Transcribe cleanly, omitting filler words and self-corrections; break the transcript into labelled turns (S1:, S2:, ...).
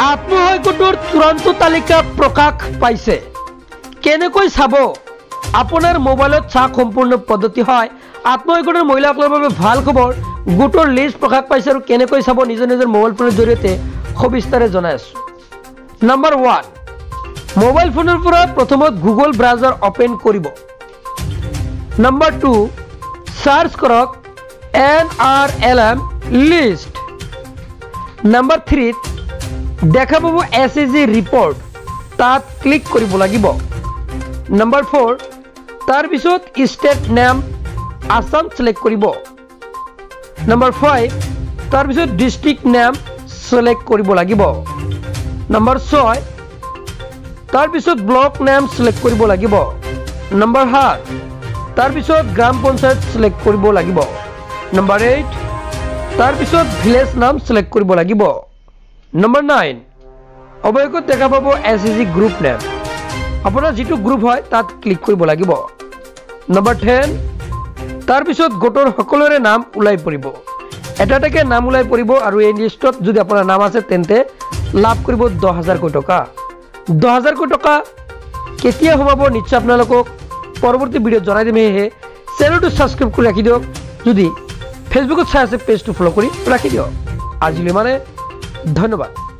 S1: আত্মসহায়ক গোটৰ চূড়ান্ত তালিকা প্ৰকাশ পাইছে। কেনেকৈ চাব? আপোনাৰ মোবাইলত চাওক সম্পূৰ্ণ পদ্ধতি হয়। আত্মসহায়ক গোটৰ মহিলাসকলৰ বাবে ভাল খবৰ, গোটৰ লিষ্ট প্ৰকাশ পাইছে আৰু কেনেকৈ চাব নিজৰ নিজৰ মোবাইল ফোনৰ জৰিয়তে সবিস্তাৰে জনাই আছো। নম্বৰ 1, মোবাইল ফোনৰ পৰা প্ৰথমত গুগল ব্ৰাউজাৰ অপেন কৰিব। নম্বৰ 2, সার্চ কৰক NRLM লিষ্ট। নম্বৰ 3, দেখা পাব SAG ৰিপৰ্ট, তাত ক্লিক কৰিব লাগিব। নম্বৰ 4, তাৰ পিছত ষ্টেট নেম আসাম সিলেক্ট কৰিব। নম্বৰ 5, তাৰ পিছত ডিস্ট্ৰিক্ট নেম সিলেক্ট কৰিব লাগিব। নম্বৰ 6, তাৰ পিছত ব্লক নেম সিলেক্ট কৰিব লাগিব। নম্বৰ 7, তাৰ পিছত গ্ৰাম পঞ্চায়ত সিলেক্ট কৰিব লাগিব। নম্বৰ 8, তাৰ পিছত ভিলেজ নাম সিলেক্ট কৰিব লাগিব। নম্বৰ 9, অৱশেষত দেখা পাব SAG গ্ৰুপ নেম, আপোনাৰ যেটো গ্ৰুপ হয় তাত ক্লিক কৰিব লাগিব। নম্বৰ 10, তাৰ পিছত গোটৰ সকলোৰে নাম ওলাই পৰিব, এটা এটাকে নাম ওলাই পৰিব আৰু এই লিষ্টত যদি আপোনাৰ নাম আছে তেন্তে লাভ কৰিব 10,000 টকা। 10,000 টকা কেতিয়া সোমাব নিশ্চয় আপোনালোকক পৰৱৰ্তী ভিডিঅ'ত জনাই দিম। সেয়েহে চেনেলটো সাবস্ক্ৰাইব কৰি ৰাখি দিয়ক, যদি ফেচবুকত চাই আছে পেজটো ফলো কৰি ৰাখি দিয়ক। আজিলৈ মানে ধন্যবাদ।